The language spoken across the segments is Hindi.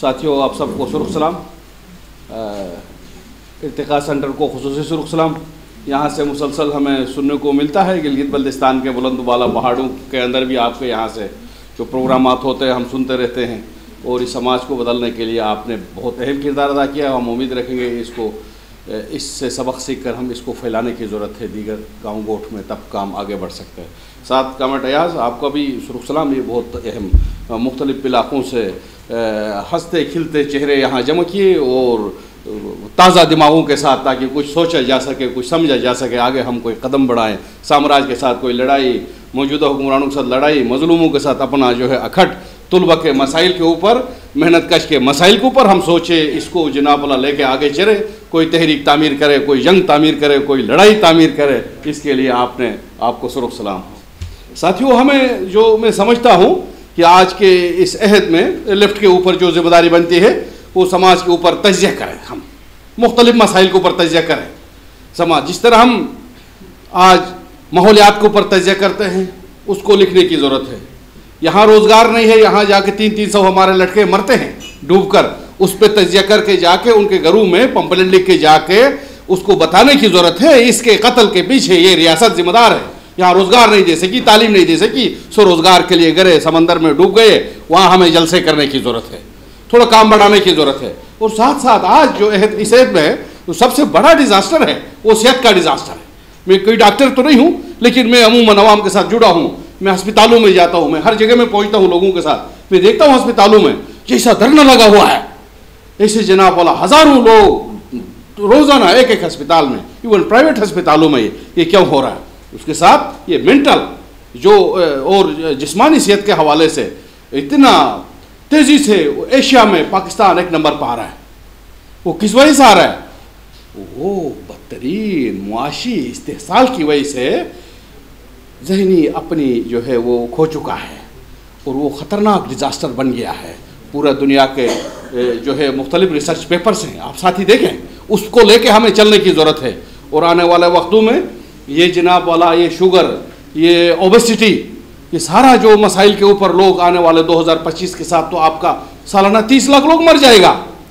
साथियों, आप सबको सुरुख सलाम। इर्तिका सेंटर को खुसूसी सुरुख सलाम। यहाँ से मुसलसल हमें सुनने को मिलता है गिलगित बल्तिस्तान के बुलंद वाला पहाड़ों के अंदर भी आपके यहाँ से जो प्रोग्रामात होते हैं हम सुनते रहते हैं, और इस समाज को बदलने के लिए आपने बहुत अहम किरदार अदा किया। हम उम्मीद रखेंगे इसको इससे सबक सीख कर हम इसको फैलाने की ज़रूरत है दीगर गाँव गोठ में, तब काम आगे बढ़ सकते हैं। साथ कामेट अयाज, आपका भी सुरुख सलाम। ये बहुत अहम मुख्तलिफ़ इलाक़ों से हंसते खिलते चेहरे यहाँ जमा किए और ताज़ा दिमागों के साथ, ताकि कुछ सोचा जा सके, कुछ समझा जा सके, आगे हम कोई कदम बढ़ाएं। साम्राज्य के साथ कोई लड़ाई, मौजूदा हुक्मरानों के साथ लड़ाई, मजलूमों के साथ अपना जो है अखट, तुलबा के मसाइल के ऊपर, मेहनत कश के मसाइल के ऊपर हम सोचे, इसको जनाबला लेके आगे चले। कोई तहरीक तामीर करे, कोई जंग तामीर करे, कोई लड़ाई तामीर करे, इसके लिए आपको सुरुख सलाम। साथियों, हमें जो मैं समझता हूँ कि आज के इस अहद में लेफ्ट के ऊपर जो जिम्मेदारी बनती है वो समाज के ऊपर तज्जिया करें, हम मुख्तलिफ मसाइल के ऊपर तज्जिया करें। समाज जिस तरह हम आज माहौलियात के ऊपर तज्जिया करते हैं उसको लिखने की ज़रूरत है। यहाँ रोज़गार नहीं है, यहाँ जाके 300 हमारे लड़के मरते हैं डूब कर, उस पर तज्जिया करके जाके उनके घरों में पंपलेट लिख के जाके उसको बताने की ज़रूरत है इसके कत्ल के पीछे ये रियासत जिम्मेदार है। यहाँ रोज़गार नहीं दे सकी, तालीम नहीं दे सकी, सो रोज़गार के लिए गए समंदर में डूब गए। वहाँ हमें जलसे करने की ज़रूरत है, थोड़ा काम बढ़ाने की ज़रूरत है। और साथ साथ आज जो इस एहद में है तो सबसे बड़ा डिज़ास्टर है वो सेहत का डिज़ास्टर है। मैं कोई डॉक्टर तो नहीं हूँ, लेकिन मैं अमूमन अवाम के साथ जुड़ा हूँ। मैं अस्पतालों में जाता हूँ, मैं हर जगह में पहुँचता हूँ लोगों के साथ। मैं देखता हूँ अस्पतालों में जैसा धरना लगा हुआ है, ऐसे जनाब वाला हज़ारों लोग रोज़ाना एक एक अस्पताल में, इवन प्राइवेट अस्पतालों में ये क्यों हो रहा है। उसके साथ ये मेंटल जो और जिस्मानी सेहत के हवाले से इतना तेज़ी से एशिया में पाकिस्तान एक नंबर पर आ रहा है। वो किस वजह से आ रहा है? वो बदतरीन मुआशी इस्तेहसाल की वजह से जहनी अपनी जो है वो खो चुका है और वो ख़तरनाक डिज़ास्टर बन गया है। पूरा दुनिया के जो है मुख्तलिफ रिसर्च पेपर्स हैं, आप साथी देखें, उसको लेके हमें चलने की ज़रूरत है। और आने वाले वक्तों में ये जनाब वाला ये शुगर, ये ओबेसिटी, ये सारा जो मसाइल के ऊपर लोग आने वाले 2025 के साथ तो आपका सालाना 30 लाख लोग मर जाएगा।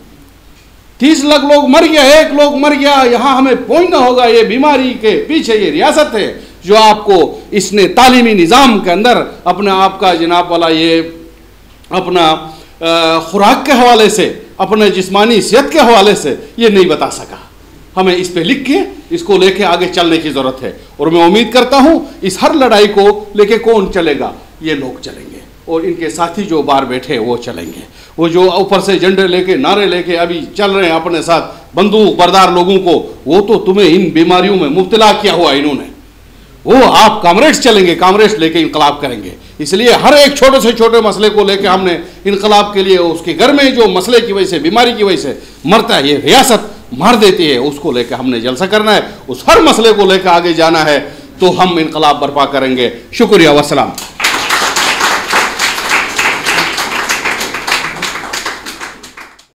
30 लाख लोग मर गया, एक लोग मर गया। यहाँ हमें पहुँचना होगा, ये बीमारी के पीछे ये रियासत है जो आपको इसने तालीमी निज़ाम के अंदर अपने आप का जनाब वाला ये अपना खुराक के हवाले से, अपने जिस्मानी सेहत के हवाले से ये नहीं बता सका। हमें इस पे लिख के इसको लेके आगे चलने की ज़रूरत है। और मैं उम्मीद करता हूँ इस हर लड़ाई को लेके कौन चलेगा? ये लोग चलेंगे और इनके साथी जो बाहर बैठे वो चलेंगे। वो जो ऊपर से झंडे लेके नारे लेके अभी चल रहे हैं अपने साथ बंदूक बरदार लोगों को, वो तो तुम्हें इन बीमारियों में मुब्तला किया हुआ इन्होंने। वो आप कामरेड्स चलेंगे, कामरेड्स लेके इनकलाब करेंगे। इसलिए हर एक छोटे से छोटे मसले को लेके हमने इनकलाब के लिए, उसके घर में जो मसले की वजह से, बीमारी की वजह से मरता है, ये रियासत मार देती है, उसको लेकर हमने जलसा करना है। उस हर मसले को लेकर आगे जाना है तो हम इनकलाब बर्पा करेंगे। शुक्रिया, वस्सलाम।